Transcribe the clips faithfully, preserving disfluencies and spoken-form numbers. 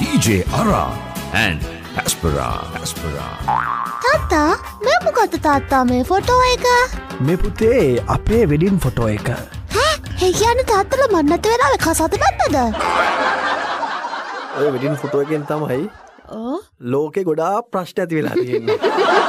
D J Ara and Aspera. Aspera. තාත්තා මේ මොකද තාත්තා මේ ෆොටෝ එක? මේ පුතේ අපේ වෙඩින් ෆොටෝ එක. ඈ ඒ කියන්නේ තාත්තලා මන් නැති වෙලාවේ කසාද බැන්නද? ඔය වෙඩින් ෆොටෝ එකෙන් තමයි ඕ ලෝකේ ගොඩාක් ප්‍රශ්න ඇති වෙලා තියෙන්නේ.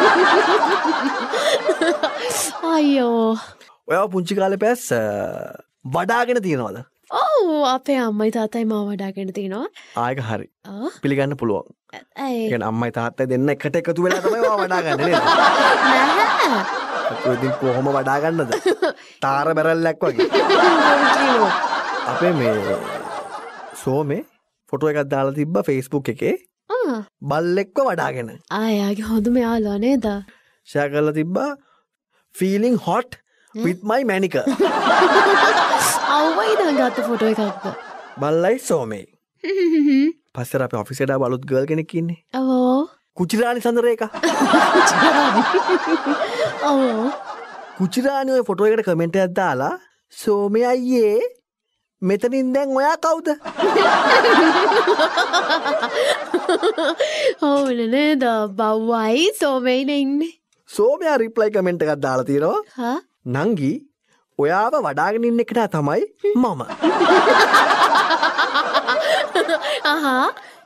අයියෝ. ඔයා පුංචි කාලේ පැස් වඩාගෙන තියනවද? ඔව් අපේ අම්මයි තාත්තයි මාව වඩාගෙන තිනවා. ආයක හරි. ආ පිළිගන්න පුළුවන්. ඒ ඒ කියන්නේ අම්මයි තාත්තයි දෙන්න එකට එකතු වෙලා තමයි ඔයා වඩාගන්නේ නේද? නැහැ. ඔය ඉතින් කොහොම වඩා ගන්නද? තාර බැරල්ලක් වගේ. අපේ මේ සෝමේ ෆොටෝ එකක් දාලා තිබ්බා Facebook එකේ. ආ බල්ලෙක්ව වඩාගෙන. ආයාගේ හොඳම යාළුවා නේද? ෂෙයා කරලා තිබ්බා feeling hot with my manicure. අවුවයි දැන් ගත්ත ෆොටෝ එකක්ද? බල්ලයි සෝමේ. පස්සර අපේ ඔෆිස් එකට බලුත් ගර්ල් කෙනෙක් ඉන්නේ. ඔව්. කුචිරානි සඳරේක. ඔව්. කුචිරානි ඔය ෆොටෝ එකට කමෙන්ට් එකක් දාලා සෝමේ අයියේ මෙතනින් දැන් ඔයා කවුද? ඔව් නේද බව්වයි සෝමේනේ ඉන්නේ. සෝමයා රිප්ලයි කමෙන්ට් එකක් දාලා තියෙනවා. හා නංගි ඔයාව වඩාගෙන ඉන්න එකට තමයි මම. අහා